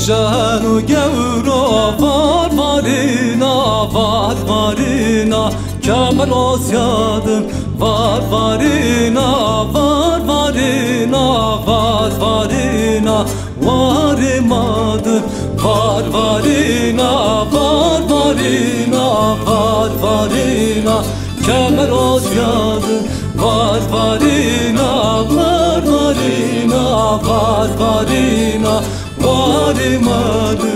Şanu gevro varvarina Kemal Asyadım varvarina Varimadı varvarina Kemal Asyadım varvarina varimadı.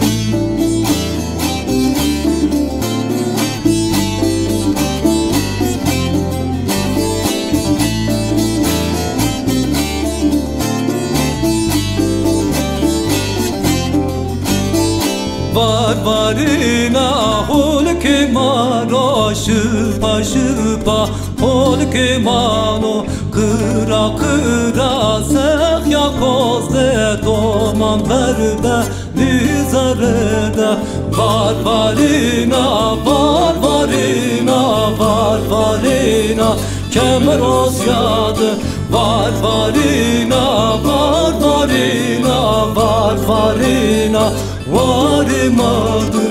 Varvarina hulki maro şıpa hulki mano kıra sehya kozde doman verde nizarede varvarina Kemal Asyadı varvarina varimadı.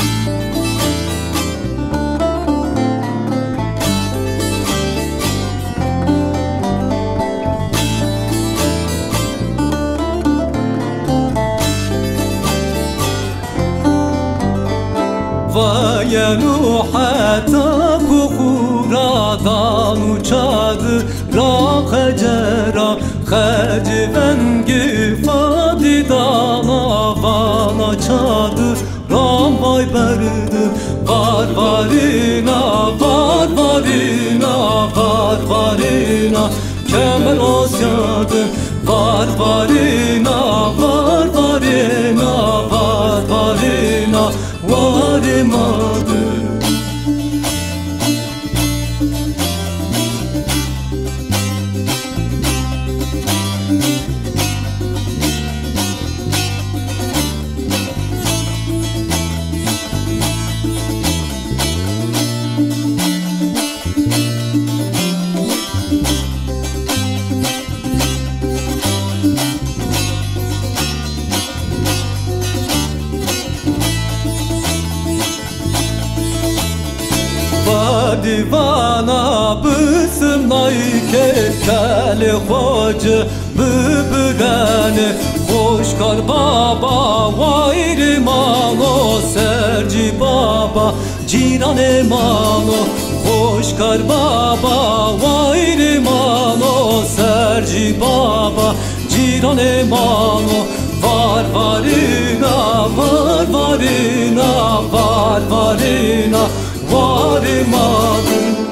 Vayenu hatta kukuradan uçadı Rakecera Khecivengi fadidan avana çadı Ramay berdi varvarina Kemal Asyadı varvarina varimadı. Divana bısım nayke keli hoca bübüreni Hoşkar baba vayri mano serci baba cinan emano Hoşkar baba vayri mano serci baba cinan emano Varvarina varimadı.